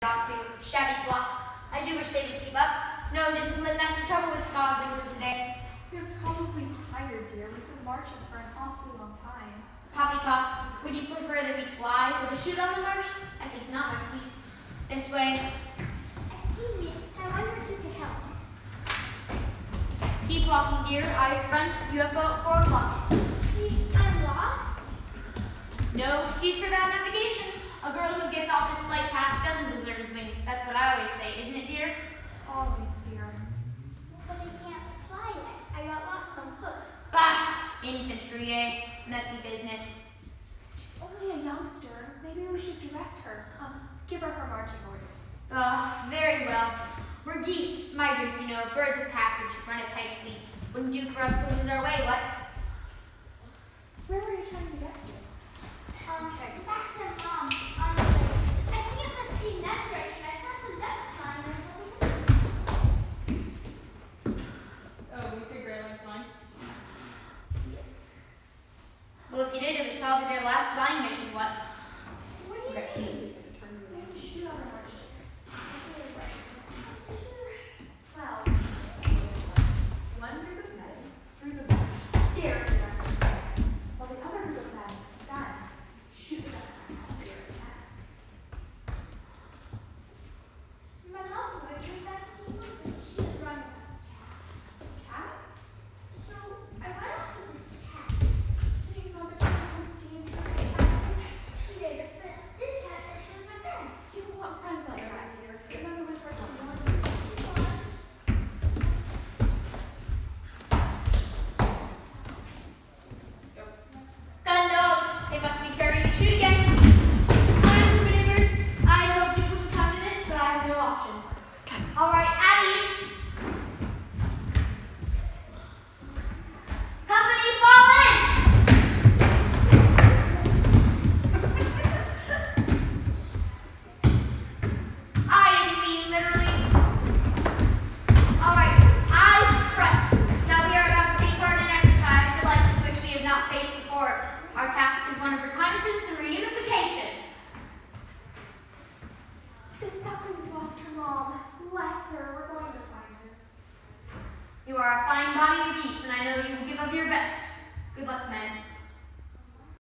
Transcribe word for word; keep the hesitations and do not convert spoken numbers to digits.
Got to. Shabby flock. I do wish they would keep up. No discipline, that's the trouble with goslings of today. You're probably tired, dear. We've been marching for an awfully long time. Poppycock, would you prefer that we fly with a chute on the march? I think not, my sweet. This way. Excuse me, I wonder if you could help. Keep walking, dear. Eyes front. U F O at four o'clock. See, I'm lost. No excuse for bad navigation. A girl who gets off this flight path doesn't deserve his wings. That's what I always say, isn't it, dear? Always, dear. But I can't fly yet. I got lost on foot. Bah! Infantry, eh? Messy business. She's only a youngster. Maybe we should direct her. Um, give her her marching orders. Ah, very well. We're geese, migrants, you know, birds of passage, run a tight fleet. Wouldn't do for us to lose our way, what? Where were you trying to get to? Um, back to mom on the way. I think it must be that direction. I saw some ducks flying over. Oh, you say Gray Line's line? Yes. Well, if you did, it was probably their last flying mission, what? What do you mean? There's a shoe on the march. Well, one group of men through the back, stare at the rest of the way, while the other group of men, guns, shoot the rest of them at their attack. My mom would drink that people, but she was running from a cat. Cat? So I went after this cat. Did you know that you do you trust cats? She did, but this cat said she was my friend. You don't want friends like that, dear. Remember what's right to one. She was. Gun dogs! They must be starting to shoot again. Time for maneuvers. I hoped it wouldn't come to this, but I have no option. All right, at ease. Company, fall in! I didn't mean literally. All right, eyes front. Now we are about to take part in an exercise the likes of which we have not faced before. Our task is one of reconnaissance and reunification. This duckling's lost her mom. Bless her. We're going to find her. You are a fine body of geese, and I know you will give of your best. Good luck, men.